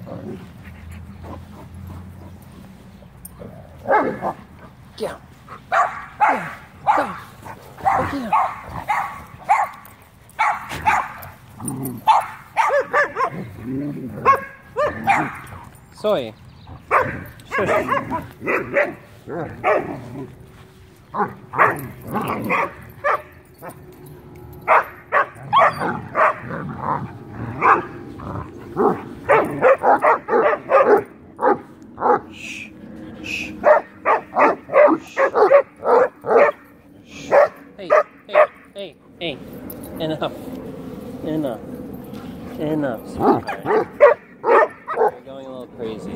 Get him. Yeah. Go. Go get him. Sawyer. Shush. Hey, enough. Enough, sweetheart. You're going a little crazy.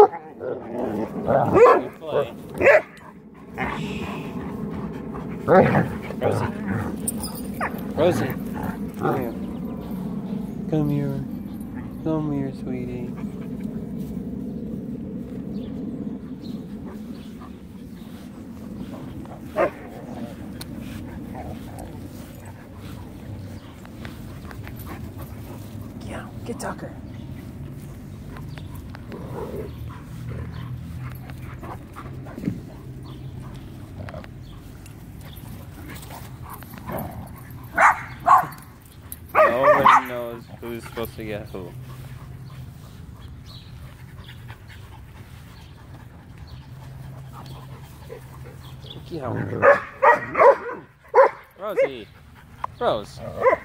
You play. Rosie. Come here. Come here, sweetie. Get Tucker. Nobody knows who's supposed to get who. Yeah. Rosie. Rose.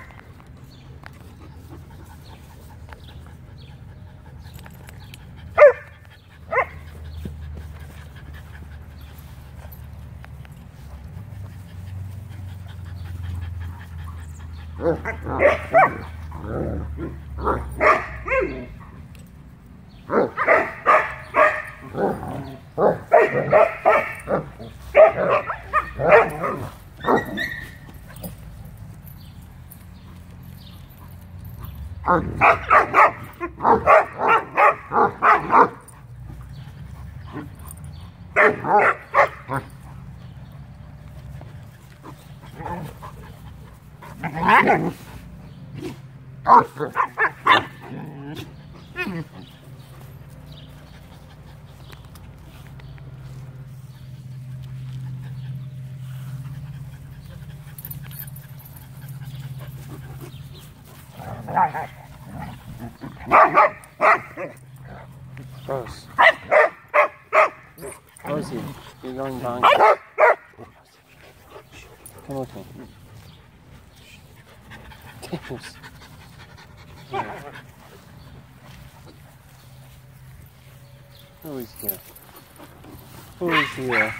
Rose. Rosie, you're going bonkers. Come with me. Toews. Who is here? Who is here?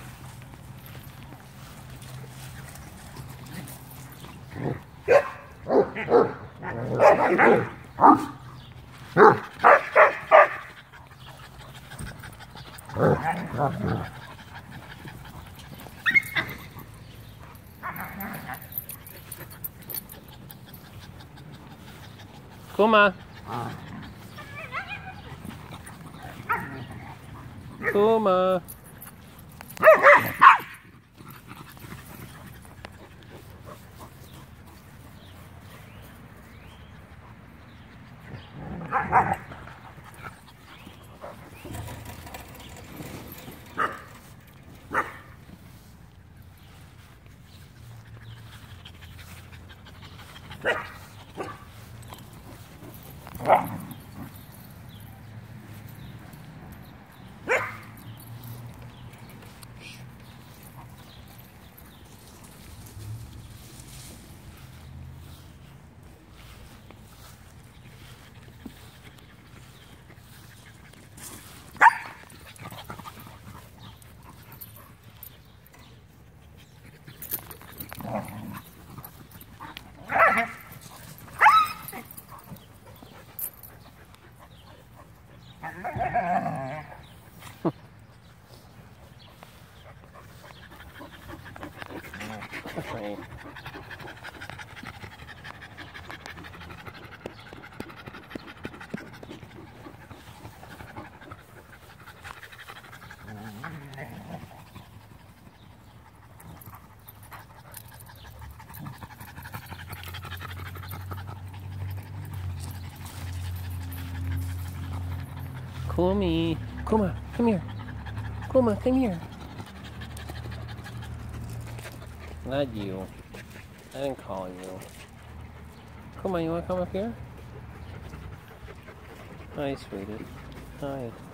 Kuma. Kuma. Frankie. Kumi. Kuma, come here. Kuma, come here. Not you. I didn't call you. Kuma, you want to come up here? Hi, sweetie. Hi.